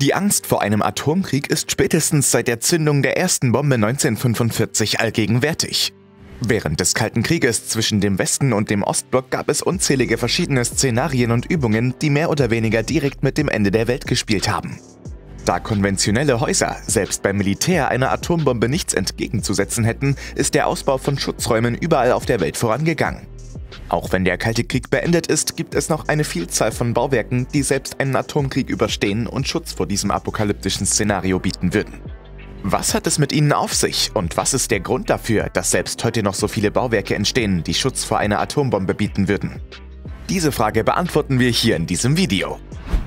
Die Angst vor einem Atomkrieg ist spätestens seit der Zündung der ersten Bombe 1945 allgegenwärtig. Während des Kalten Krieges zwischen dem Westen und dem Ostblock gab es unzählige verschiedene Szenarien und Übungen, die mehr oder weniger direkt mit dem Ende der Welt gespielt haben. Da konventionelle Häuser selbst beim Militär einer Atombombe nichts entgegenzusetzen hätten, ist der Ausbau von Schutzräumen überall auf der Welt vorangegangen. Auch wenn der Kalte Krieg beendet ist, gibt es noch eine Vielzahl von Bauwerken, die selbst einen Atomkrieg überstehen und Schutz vor diesem apokalyptischen Szenario bieten würden. Was hat es mit ihnen auf sich und was ist der Grund dafür, dass selbst heute noch so viele Bauwerke entstehen, die Schutz vor einer Atombombe bieten würden? Diese Frage beantworten wir hier in diesem Video.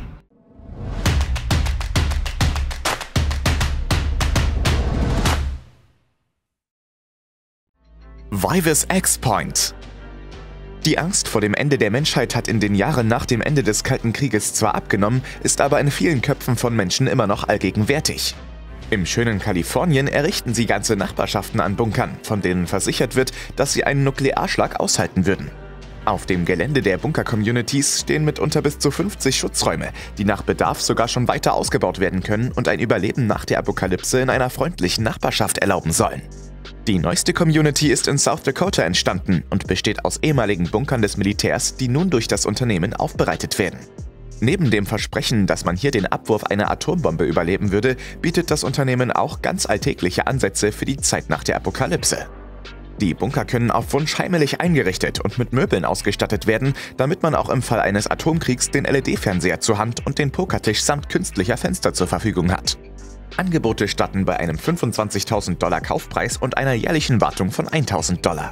Vives X-Point. Die Angst vor dem Ende der Menschheit hat in den Jahren nach dem Ende des Kalten Krieges zwar abgenommen, ist aber in vielen Köpfen von Menschen immer noch allgegenwärtig. Im schönen Kalifornien errichten sie ganze Nachbarschaften an Bunkern, von denen versichert wird, dass sie einen Nuklearschlag aushalten würden. Auf dem Gelände der Bunker-Communities stehen mitunter bis zu 50 Schutzräume, die nach Bedarf sogar schon weiter ausgebaut werden können und ein Überleben nach der Apokalypse in einer freundlichen Nachbarschaft erlauben sollen. Die neueste Community ist in South Dakota entstanden und besteht aus ehemaligen Bunkern des Militärs, die nun durch das Unternehmen aufbereitet werden. Neben dem Versprechen, dass man hier den Abwurf einer Atombombe überleben würde, bietet das Unternehmen auch ganz alltägliche Ansätze für die Zeit nach der Apokalypse. Die Bunker können auf Wunsch heimelig eingerichtet und mit Möbeln ausgestattet werden, damit man auch im Fall eines Atomkriegs den LED-Fernseher zur Hand und den Pokertisch samt künstlicher Fenster zur Verfügung hat. Angebote starten bei einem $25.000 Kaufpreis und einer jährlichen Wartung von $1.000.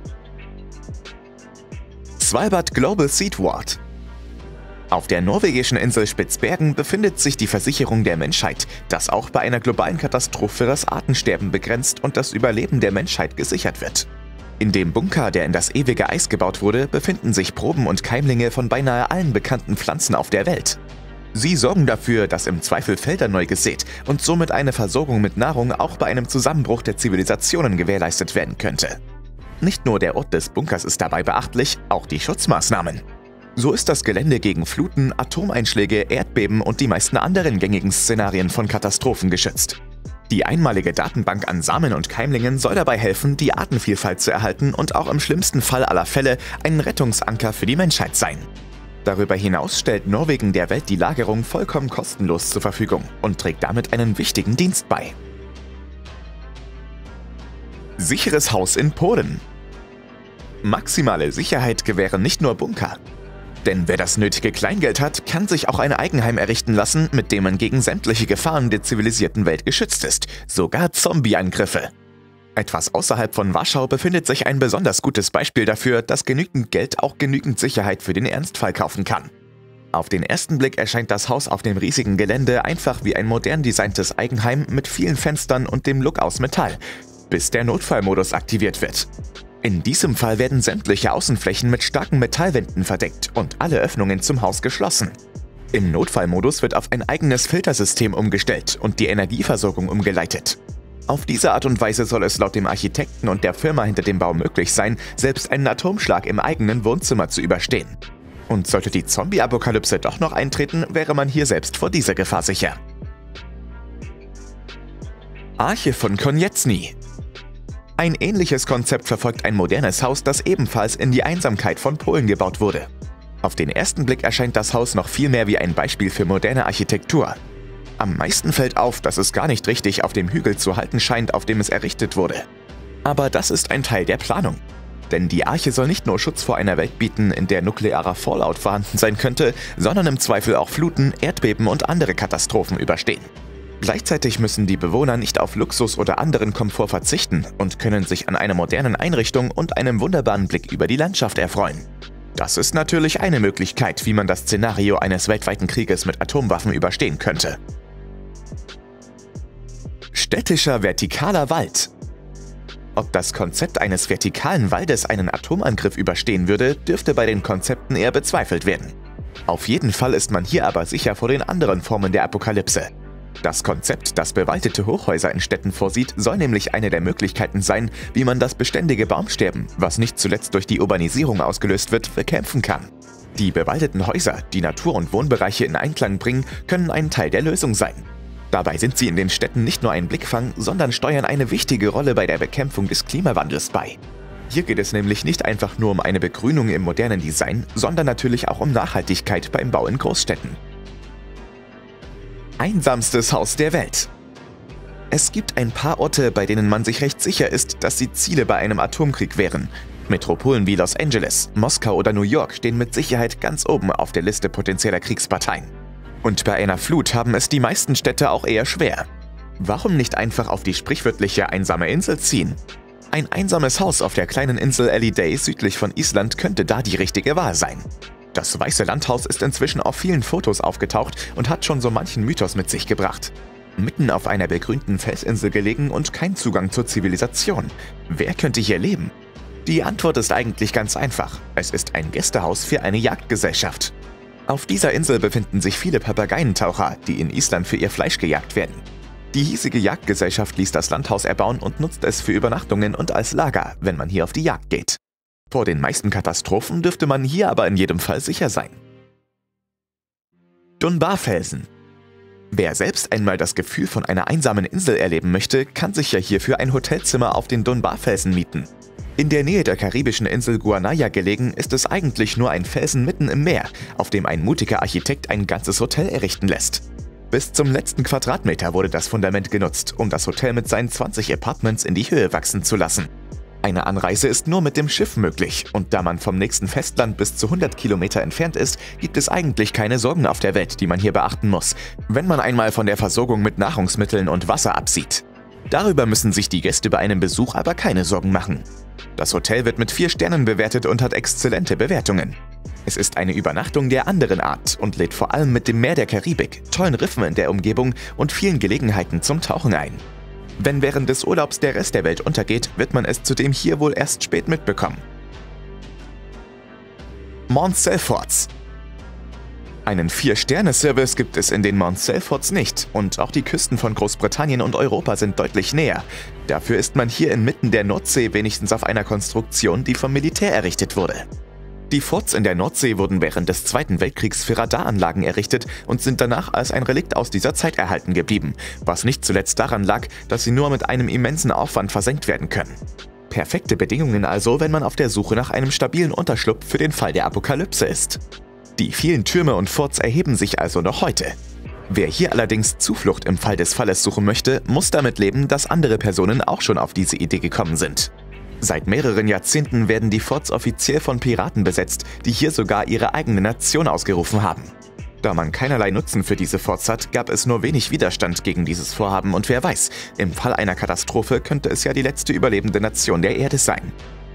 Svalbard Global Seed Vault. Auf der norwegischen Insel Spitzbergen befindet sich die Versicherung der Menschheit, das auch bei einer globalen Katastrophe das Artensterben begrenzt und das Überleben der Menschheit gesichert wird. In dem Bunker, der in das ewige Eis gebaut wurde, befinden sich Proben und Keimlinge von beinahe allen bekannten Pflanzen auf der Welt. Sie sorgen dafür, dass im Zweifel Felder neu gesät und somit eine Versorgung mit Nahrung auch bei einem Zusammenbruch der Zivilisationen gewährleistet werden könnte. Nicht nur der Ort des Bunkers ist dabei beachtlich, auch die Schutzmaßnahmen. So ist das Gelände gegen Fluten, Atomeinschläge, Erdbeben und die meisten anderen gängigen Szenarien von Katastrophen geschützt. Die einmalige Datenbank an Samen und Keimlingen soll dabei helfen, die Artenvielfalt zu erhalten und auch im schlimmsten Fall aller Fälle ein Rettungsanker für die Menschheit sein. Darüber hinaus stellt Norwegen der Welt die Lagerung vollkommen kostenlos zur Verfügung und trägt damit einen wichtigen Dienst bei. Sicheres Haus in Polen. Maximale Sicherheit gewähren nicht nur Bunker. Denn wer das nötige Kleingeld hat, kann sich auch ein Eigenheim errichten lassen, mit dem man gegen sämtliche Gefahren der zivilisierten Welt geschützt ist, sogar Zombie-Angriffe. Etwas außerhalb von Warschau befindet sich ein besonders gutes Beispiel dafür, dass genügend Geld auch genügend Sicherheit für den Ernstfall kaufen kann. Auf den ersten Blick erscheint das Haus auf dem riesigen Gelände einfach wie ein modern designtes Eigenheim mit vielen Fenstern und dem Look aus Metall, bis der Notfallmodus aktiviert wird. In diesem Fall werden sämtliche Außenflächen mit starken Metallwänden verdeckt und alle Öffnungen zum Haus geschlossen. Im Notfallmodus wird auf ein eigenes Filtersystem umgestellt und die Energieversorgung umgeleitet. Auf diese Art und Weise soll es laut dem Architekten und der Firma hinter dem Bau möglich sein, selbst einen Atomschlag im eigenen Wohnzimmer zu überstehen. Und sollte die Zombie-Apokalypse doch noch eintreten, wäre man hier selbst vor dieser Gefahr sicher. Arche von Konieczny. Ein ähnliches Konzept verfolgt ein modernes Haus, das ebenfalls in die Einsamkeit von Polen gebaut wurde. Auf den ersten Blick erscheint das Haus noch viel mehr wie ein Beispiel für moderne Architektur. Am meisten fällt auf, dass es gar nicht richtig auf dem Hügel zu halten scheint, auf dem es errichtet wurde. Aber das ist ein Teil der Planung. Denn die Arche soll nicht nur Schutz vor einer Welt bieten, in der nuklearer Fallout vorhanden sein könnte, sondern im Zweifel auch Fluten, Erdbeben und andere Katastrophen überstehen. Gleichzeitig müssen die Bewohner nicht auf Luxus oder anderen Komfort verzichten und können sich an einer modernen Einrichtung und einem wunderbaren Blick über die Landschaft erfreuen. Das ist natürlich eine Möglichkeit, wie man das Szenario eines weltweiten Krieges mit Atomwaffen überstehen könnte. Städtischer vertikaler Wald. Ob das Konzept eines vertikalen Waldes einen Atomangriff überstehen würde, dürfte bei den Konzepten eher bezweifelt werden. Auf jeden Fall ist man hier aber sicher vor den anderen Formen der Apokalypse. Das Konzept, das bewaldete Hochhäuser in Städten vorsieht, soll nämlich eine der Möglichkeiten sein, wie man das beständige Baumsterben, was nicht zuletzt durch die Urbanisierung ausgelöst wird, bekämpfen kann. Die bewaldeten Häuser, die Natur- und Wohnbereiche in Einklang bringen, können ein Teil der Lösung sein. Dabei sind sie in den Städten nicht nur ein Blickfang, sondern steuern eine wichtige Rolle bei der Bekämpfung des Klimawandels bei. Hier geht es nämlich nicht einfach nur um eine Begrünung im modernen Design, sondern natürlich auch um Nachhaltigkeit beim Bau in Großstädten. Einsamstes Haus der Welt. Es gibt ein paar Orte, bei denen man sich recht sicher ist, dass sie Ziele bei einem Atomkrieg wären. Metropolen wie Los Angeles, Moskau oder New York stehen mit Sicherheit ganz oben auf der Liste potenzieller Kriegsparteien. Und bei einer Flut haben es die meisten Städte auch eher schwer. Warum nicht einfach auf die sprichwörtliche einsame Insel ziehen? Ein einsames Haus auf der kleinen Insel Elliday südlich von Island könnte da die richtige Wahl sein. Das weiße Landhaus ist inzwischen auf vielen Fotos aufgetaucht und hat schon so manchen Mythos mit sich gebracht. Mitten auf einer begrünten Felsinsel gelegen und kein Zugang zur Zivilisation. Wer könnte hier leben? Die Antwort ist eigentlich ganz einfach. Es ist ein Gästehaus für eine Jagdgesellschaft. Auf dieser Insel befinden sich viele Papageientaucher, die in Island für ihr Fleisch gejagt werden. Die hiesige Jagdgesellschaft ließ das Landhaus erbauen und nutzt es für Übernachtungen und als Lager, wenn man hier auf die Jagd geht. Vor den meisten Katastrophen dürfte man hier aber in jedem Fall sicher sein. Dunbar-Felsen. Wer selbst einmal das Gefühl von einer einsamen Insel erleben möchte, kann sich ja hierfür ein Hotelzimmer auf den Dunbar-Felsen mieten. In der Nähe der karibischen Insel Guanaya gelegen, ist es eigentlich nur ein Felsen mitten im Meer, auf dem ein mutiger Architekt ein ganzes Hotel errichten lässt. Bis zum letzten Quadratmeter wurde das Fundament genutzt, um das Hotel mit seinen 20 Apartments in die Höhe wachsen zu lassen. Eine Anreise ist nur mit dem Schiff möglich und da man vom nächsten Festland bis zu 100 Kilometer entfernt ist, gibt es eigentlich keine Sorgen auf der Welt, die man hier beachten muss, wenn man einmal von der Versorgung mit Nahrungsmitteln und Wasser absieht. Darüber müssen sich die Gäste bei einem Besuch aber keine Sorgen machen. Das Hotel wird mit 4 Sternen bewertet und hat exzellente Bewertungen. Es ist eine Übernachtung der anderen Art und lädt vor allem mit dem Meer der Karibik, tollen Riffen in der Umgebung und vielen Gelegenheiten zum Tauchen ein. Wenn während des Urlaubs der Rest der Welt untergeht, wird man es zudem hier wohl erst spät mitbekommen. Mont Selfords. Einen 4-Sterne-Service gibt es in den Mont Selfords nicht und auch die Küsten von Großbritannien und Europa sind deutlich näher. Dafür ist man hier inmitten der Nordsee wenigstens auf einer Konstruktion, die vom Militär errichtet wurde. Die Forts in der Nordsee wurden während des Zweiten Weltkriegs für Radaranlagen errichtet und sind danach als ein Relikt aus dieser Zeit erhalten geblieben, was nicht zuletzt daran lag, dass sie nur mit einem immensen Aufwand versenkt werden können. Perfekte Bedingungen also, wenn man auf der Suche nach einem stabilen Unterschlupf für den Fall der Apokalypse ist. Die vielen Türme und Forts erheben sich also noch heute. Wer hier allerdings Zuflucht im Fall des Falles suchen möchte, muss damit leben, dass andere Personen auch schon auf diese Idee gekommen sind. Seit mehreren Jahrzehnten werden die Forts offiziell von Piraten besetzt, die hier sogar ihre eigene Nation ausgerufen haben. Da man keinerlei Nutzen für diese Forts hat, gab es nur wenig Widerstand gegen dieses Vorhaben und wer weiß, im Fall einer Katastrophe könnte es ja die letzte überlebende Nation der Erde sein.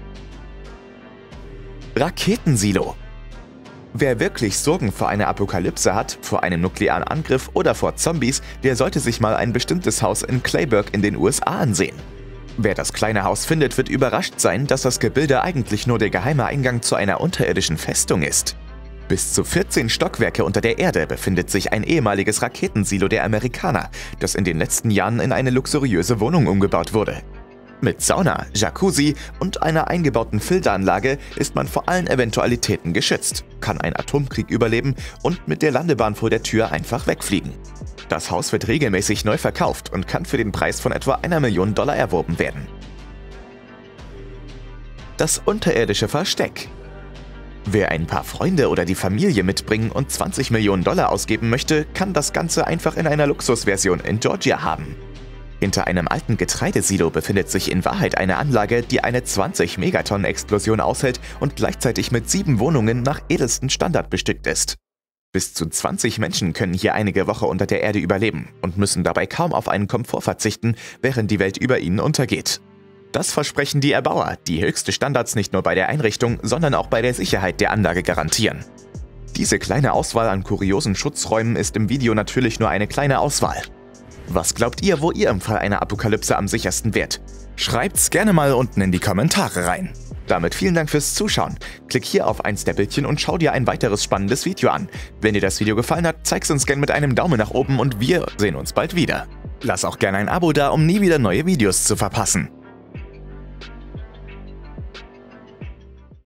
Raketensilo. Wer wirklich Sorgen vor einer Apokalypse hat, vor einem nuklearen Angriff oder vor Zombies, der sollte sich mal ein bestimmtes Haus in Clayburgh in den USA ansehen. Wer das kleine Haus findet, wird überrascht sein, dass das Gebilde eigentlich nur der geheime Eingang zu einer unterirdischen Festung ist. Bis zu 14 Stockwerke unter der Erde befindet sich ein ehemaliges Raketensilo der Amerikaner, das in den letzten Jahren in eine luxuriöse Wohnung umgebaut wurde. Mit Sauna, Jacuzzi und einer eingebauten Filteranlage ist man vor allen Eventualitäten geschützt, kann einen Atomkrieg überleben und mit der Landebahn vor der Tür einfach wegfliegen. Das Haus wird regelmäßig neu verkauft und kann für den Preis von etwa $1 Million erworben werden. Das unterirdische Versteck. Wer ein paar Freunde oder die Familie mitbringen und $20 Millionen ausgeben möchte, kann das Ganze einfach in einer Luxusversion in Georgia haben. Hinter einem alten Getreidesilo befindet sich in Wahrheit eine Anlage, die eine 20-Megatonnen-Explosion aushält und gleichzeitig mit 7 Wohnungen nach edelstem Standard bestückt ist. Bis zu 20 Menschen können hier einige Wochen unter der Erde überleben und müssen dabei kaum auf einen Komfort verzichten, während die Welt über ihnen untergeht. Das versprechen die Erbauer, die höchste Standards nicht nur bei der Einrichtung, sondern auch bei der Sicherheit der Anlage garantieren. Diese kleine Auswahl an kuriosen Schutzräumen ist im Video natürlich nur eine kleine Auswahl. Was glaubt ihr, wo ihr im Fall einer Apokalypse am sichersten wärt? Schreibt's gerne mal unten in die Kommentare rein. Damit vielen Dank fürs Zuschauen. Klick hier auf eins der Bildchen und schau dir ein weiteres spannendes Video an. Wenn dir das Video gefallen hat, zeig's uns gerne mit einem Daumen nach oben und wir sehen uns bald wieder. Lass auch gerne ein Abo da, um nie wieder neue Videos zu verpassen.